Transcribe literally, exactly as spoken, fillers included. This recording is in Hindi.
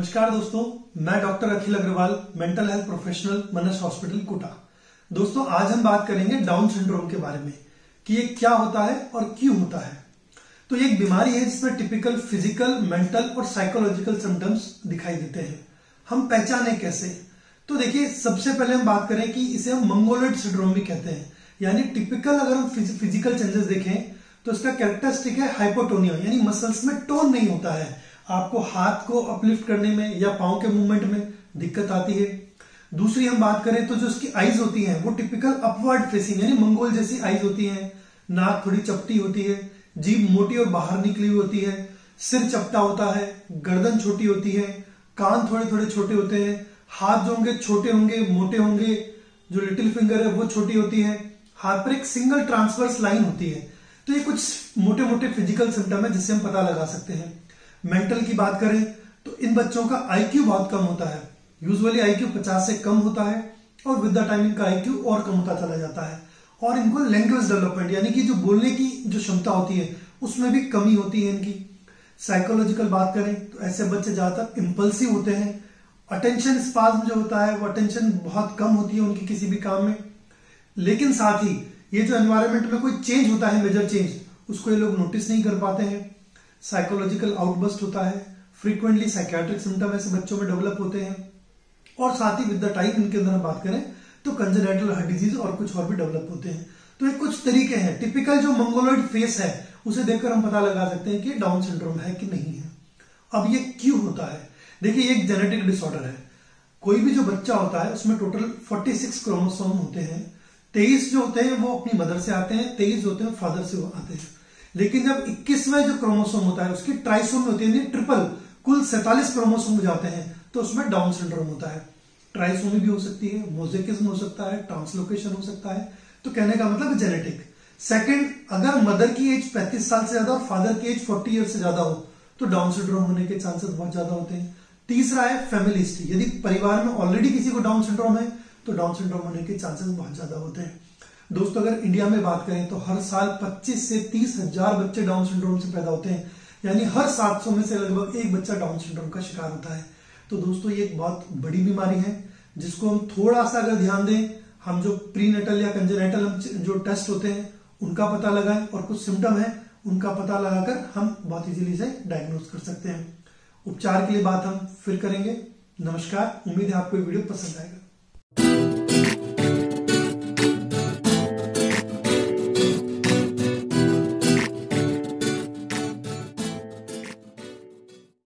नमस्कार दोस्तों, मैं doctor Akhil Agrawal, mental health professional, Manas hospital Kota. दोस्तों आज हम बात करेंगे डाउन सिंड्रोम के बारे में कि ये क्या होता है और क्यों होता है। तो ये एक बीमारी है जिसमें टिपिकल फिजिकल, मेंटल और साइकोलॉजिकल सिम्टम्स दिखाई देते हैं। हम पहचाने कैसे? तो देखिए, सबसे पहले हम बात करें कि इसे हम मंगोलॉइड सिंड्रोम भी कहते हैं। यानी टिपिकल अगर हम फिजिकल चेंजेस देखें तो इसका कैरेक्टरिस्टिक है हाइपोटोनिया, यानी मसल्स में टोन नहीं होता है। आपको हाथ को अपलिफ्ट करने में या पांव के मूवमेंट में दिक्कत आती है। दूसरी हम बात करें तो जो इसकी आईज होती हैं वो टिपिकल अपवर्ड फेसिंग यानी मंगोल जैसी आईज होती हैं। नाक थोड़ी चपटी होती है, जीभ मोटी और बाहर निकली हुई होती है, सिर चपटा होता है, गर्दन छोटी होती है, कान थोड़े थोड़े छोटे होते हैं, हाथ जो होंगे छोटे होंगे, मोटे होंगे, जो लिटिल फिंगर है वो छोटी होती है, हाथ पर एक सिंगल ट्रांसवर्स लाइन होती है। तो ये कुछ मोटे मोटे फिजिकल सिम्टम है जिससे हम पता लगा सकते हैं। मेंटल की बात करें तो इन बच्चों का आईक्यू बहुत कम होता है। यूजुअली आईक्यू पचास से कम होता है और विद द टाइम इनका आईक्यू और कम होता चला जाता है। और इनको लैंग्वेज डेवलपमेंट यानी कि जो बोलने की जो क्षमता होती है उसमें भी कमी होती है इनकी। साइकोलॉजिकल बात करें तो ऐसे बच्चे ज्यादातर इंपल्सिव होते हैं। अटेंशन स्पाज्म जो होता है वो अटेंशन बहुत कम होती है उनकी किसी भी काम में। लेकिन साथ ही ये जो एनवायरनमेंट में कोई चेंज होता है, मेजर चेंज, उसको ये लोग नोटिस नहीं कर पाते हैं। साइकोलॉजिकल आउटबर्स्ट होता है। फ्रीक्वेंटली साइकियाट्रिक सिम्टम ऐसे बच्चों में डेवलप होते हैं। और साथ ही विद द टाइम इनके अंदर हम बात करें तो कंजेनिटल हार्ट डिजीज और कुछ और भी डेवलप होते हैं। तो ये कुछ तरीके हैं। टिपिकल जो मंगोलॉइड फेस है उसे देखकर हम पता लगा सकते हैं कि डाउन सिंड्रोम है कि नहीं है। अब ये क्यों होता है? देखिए, ये एक जेनेटिक डिसऑर्डर है। कोई भी जो बच्चा होता है उसमें टोटल छियालीस क्रोमोसोम होते हैं। तेईस जो होते हैं वो अपनी मदर से आते हैं, तेईस जो होते हैं फादर से वो आते हैं। लेकिन जब इक्कीसवें जो क्रोमोसोम होता है उसकी ट्राइसोमी होती है, ट्रिपल, कुल सैंतालीस क्रोमोसोम हो जाते हैं, तो उसमें डाउन सिंड्रोम होता है। ट्राइसोमी भी हो सकती है, मोजेकिज्म हो सकता है, ट्रांसलोकेशन हो सकता है। तो कहने का मतलब जेनेटिक। सेकंड, अगर मदर की एज पैंतीस साल से ज्यादा और फादर की एज चालीस ईयर से ज्यादा हो तो डाउन सिंड्रोम होने के चांसेस बहुत ज्यादा होते हैं। तीसरा है फैमिली हिस्ट्री। यदि परिवार में ऑलरेडी किसी को डाउन सिंड्रोम है तो डाउन सिंड्रोम होने के चांसेस बहुत ज्यादा होते हैं। दोस्तों, अगर इंडिया में बात करें तो हर साल पच्चीस से तीस हजार बच्चे डाउन सिंड्रोम से पैदा होते हैं। यानी हर सात सौ में से लगभग एक बच्चा डाउन सिंड्रोम का शिकार होता है। तो दोस्तों, ये एक बहुत बड़ी बीमारी है जिसको हम थोड़ा सा अगर ध्यान दें, हम जो प्रीनेटल या कंजेनिटल जो टेस्ट होते हैं उनका पता लगाएं और कुछ सिम्टम है उनका पता लगाकर हम बहुत इजीली से डायग्नोज कर सकते हैं। उपचार के लिए बात हम फिर करेंगे। नमस्कार, उम्मीद है आपको ये वीडियो पसंद आएगा।